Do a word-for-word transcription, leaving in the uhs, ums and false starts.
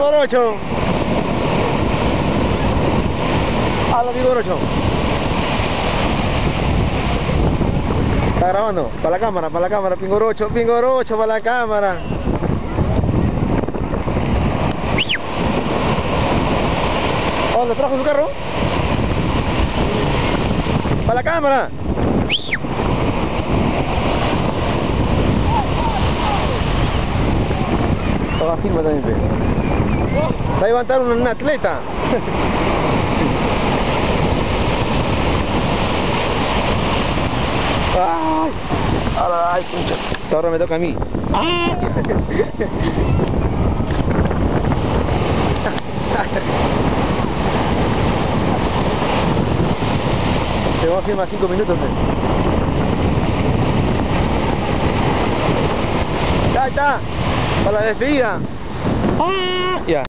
Pingorocho. Habla, Pingorocho. Está grabando. Para la cámara, para la cámara. Pingorocho, Pingorocho, para la cámara. ¿Dónde trajo su carro? Para la cámara. Toda firma también, pe. Va a levantar un, un atleta. Ay, ahora, ay, pucha. Ahora me toca a mí. Te vamos a firmar cinco minutos, pe. Ya está, para la despedida. Ya.